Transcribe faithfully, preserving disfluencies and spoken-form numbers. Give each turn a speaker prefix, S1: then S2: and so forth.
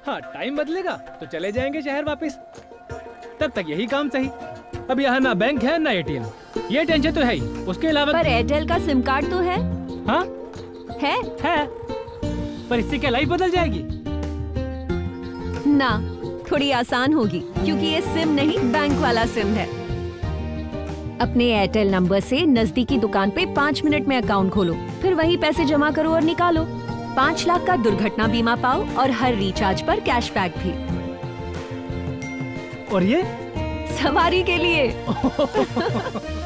S1: हाँ, टाइम बदलेगा तो चले जाएंगे शहर वापस। तब तक यही काम सही। अब यहाँ ना बैंक है ना एटीएम, ये टेंशन तो है ही। उसके अलावा
S2: पर एयरटेल का सिम कार्ड तो है।
S1: हाँ
S2: है
S1: है, पर इससे क्या लाइफ बदल जाएगी?
S2: ना, थोड़ी आसान होगी क्योंकि ये सिम नहीं बैंक वाला सिम है। अपने एयरटेल नंबर से नजदीकी दुकान पे पाँच मिनट में अकाउंट खोलो, फिर वही पैसे जमा करो और निकालो। पाँच लाख का दुर्घटना बीमा पाओ और हर रिचार्ज पर कैशबैक भी।
S1: और ये
S2: सवारी के लिए।